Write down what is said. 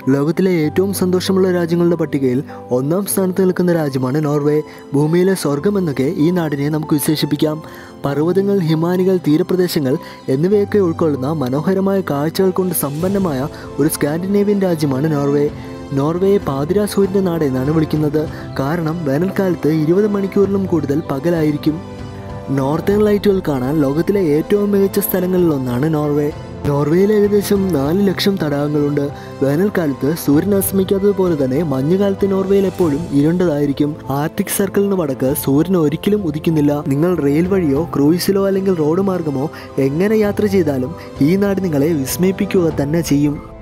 ലോകത്തിലെ ഏറ്റവും സന്തോഷമുള്ള രാജ്യങ്ങളുടെ പട്ടികയിൽ ഒന്നാം സ്ഥാനത്ത് നിൽക്കുന്ന രാജ്യമാണ് നോർവേ. ഭൂമിയിലെ സ്വർഗം എന്നൊക്കെ ഈ നാടിനെ നമുക്ക് വിശേഷിപ്പിക്കാം. പർവ്വതങ്ങൾ, ഹിമാനികൾ, തീരപ്രദേശങ്ങൾ എന്നിവയൊക്കെ ഉൾക്കൊള്ളുന്ന മനോഹരമായ കാഴ്ചകൾ കൊണ്ട് സമ്പന്നമായ ഒരു സ്കാൻഡിനേവിയൻ രാജ്യമാണ് നോർവേ. നോർവേയെ പാതിരാ സൂര്യൻ്റെ നാട് എന്നാണ് വിളിക്കുന്നത്. കാരണം വേനൽക്കാലത്ത് 20 മണിക്കൂറിലും കൂടുതൽ പകലായിരിക്കും. നോർത്തേൺ ലൈറ്റുകൾ കാണാൻ ലോകത്തിലെ ഏറ്റവും മികച്ച സ്ഥലങ്ങളിലൊന്നാണ് നോർവേ. നോർവേയിൽ ഏകദേശം 4 ലക്ഷം തടാകങ്ങളുണ്ട്. വേനൽക്കാലത്ത് സൂര്യൻ അസ്തമിക്കാത്തതുപോലെ തന്നെ മഞ്ഞുകാലത്ത് നോർവേയിൽ എപ്പോഴും ഇരുണ്ടതായിരിക്കും. ആർട്ടിക് സർക്കിളിന് വടക്ക് സൂര്യൻ ഒരിക്കലും ഉദിക്കുന്നില്ല. നിങ്ങൾ റെയിൽ വഴിയോ ക്രൂയിസിലോ അല്ലെങ്കിൽ റോഡ് മാർഗമോ എങ്ങനെ യാത്ര ചെയ്താലും ഈ നാട് നിങ്ങളെ വിസ്മയിപ്പിക്കുക തന്നെ ചെയ്യും.